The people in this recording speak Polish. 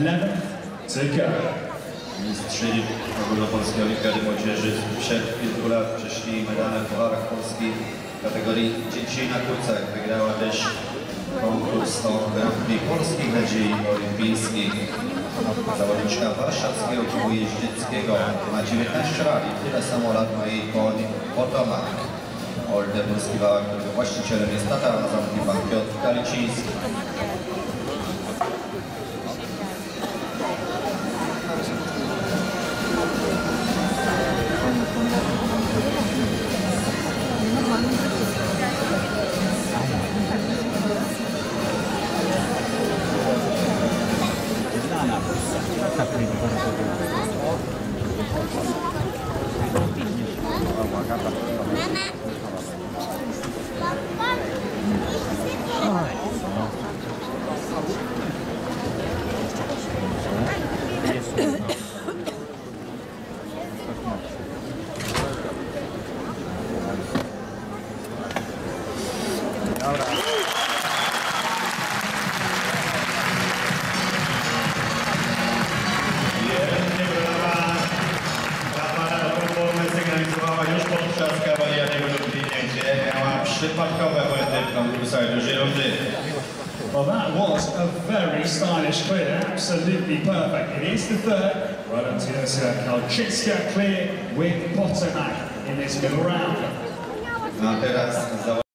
11th to go. Mistrzy Ogólnopolskiej Olimpiady Młodzieży przed kilku lat przyszli medalem w Pucharach Polski w kategorii dzieci na kucach. Wygrała też konkurs o Grand Prix Polskich Nadziei Olimpijskich. Zawodniczka warszawskiego klubu jeździeckiego ma 19 lat i tyle samo lat ma jej potomak. Oldenburskiego, którego właścicielem jest tata, a zamknie pan Piotr Kaliciński. Już podczas kawaliarnego rozwinięcie miała przypadkowe błędy w konkursach dużej rundy. Well, that was a very stylish clear, absolutely perfect. It is the third, right onto the Kalczycka clear with Potomak in this middle round. A teraz